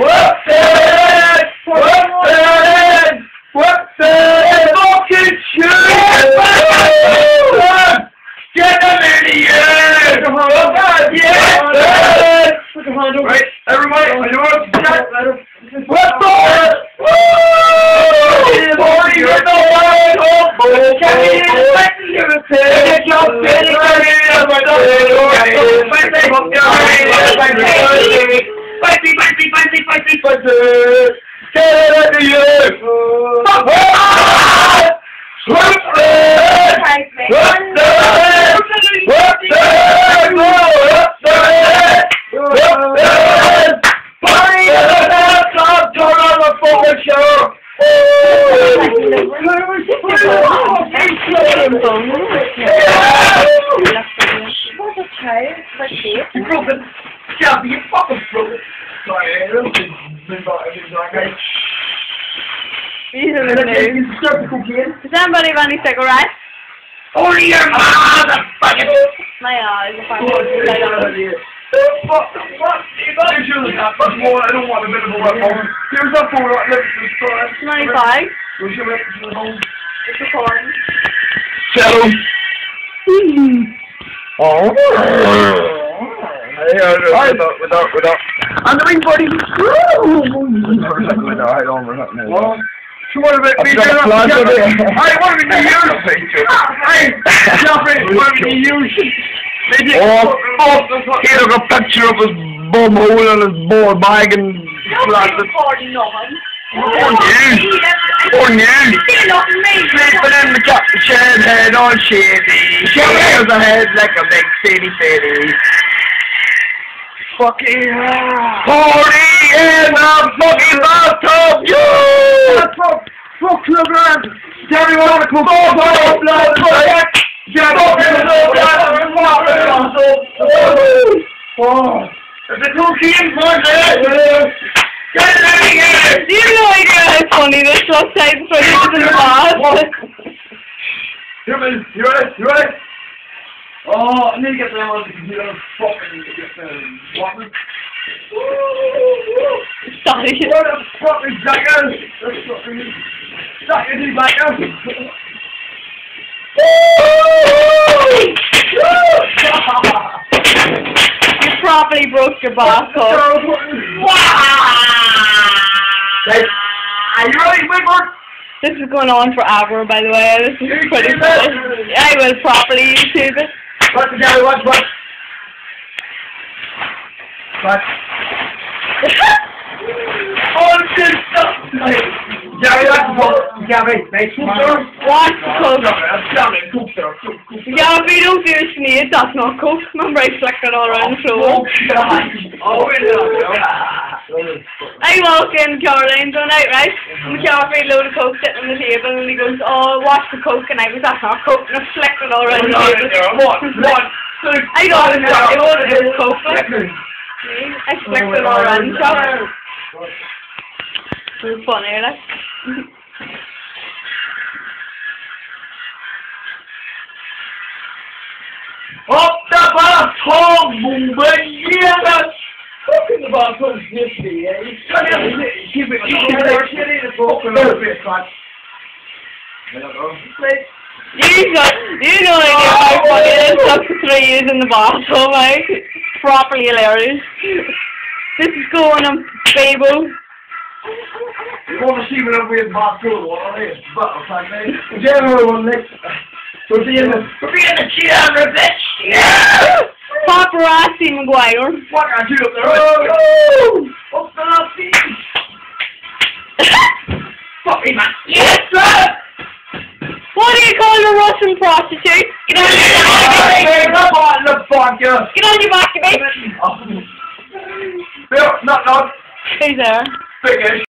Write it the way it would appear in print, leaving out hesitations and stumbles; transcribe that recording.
What's it? What's it? What's it? Fucking shit! Get them in the air! Yes! Right, everybody, are you on? What's that? Woo! Party in the white hole! Can you expect me to say? Jump in the You broke it. Shelby, you fucking broke it. Sorry, I don't think Does anybody have any cigarettes? only your motherfucking. My eyes are fine. Fuck. I don't want a bit of a weapon. Here's a photo. It's 95. It's recording. Settle. Oh. Without. And the ring buddy. I don't know. So what about me? I want to be used. Oh, fuck! He took a picture of his bum hole and his ball bag and planted. Poor news. Sleeping in the captain shed, head all shady. Shaves a head like a big city. Fucking party in the fucking bathtub, you! Fuck your grand! Everyone to cook all blood! There's a cookie in front there! Get it out of here! Do you have no idea how funny this looks like for you in the bath? You ready? Oh, I need to get them on the computer and fucking get them walking. Sorry. What the fuck is Jacker? Jacker, he's like us. You probably broke your bath cup. Right. Are you ready, Whitworth? This is going on forever, by the way. This is pretty funny. I will properly YouTube it. What? All this stuff! Gary, that's the book. Gary, make some sir. What's the coke? Yeah, if you don't do a sneeze, that's not coke. Remember I flicked it all around the floor. I walk in Caroline's one night, right? And we can't find a load of coke sitting on the table and he goes, oh, watch the coke, and I was, that's not coke, and I flicked it all around the table. What? I don't know what it is, coke. I flicked it all around the shop. It was funny, like. Up the bathtub, yeah, that's fucking the bathtub nifty, eh? Keep it fucking over bit, man. You know like how funny it is after 3 years in the bathroom, right? Properly hilarious. This is going on Fable. You want to see what I'm with bathroom, what are they? Butterfly, mate. General one, next. We'll be in the camera, bitch! Yeah! Paparazzi Maguire. What are you up there? Oh! Up the last feet! Fucking man! Yes, sir! What do you call a Russian prostitute? Get on your back, Get on your back, mate! Bill, not. Who's there? Big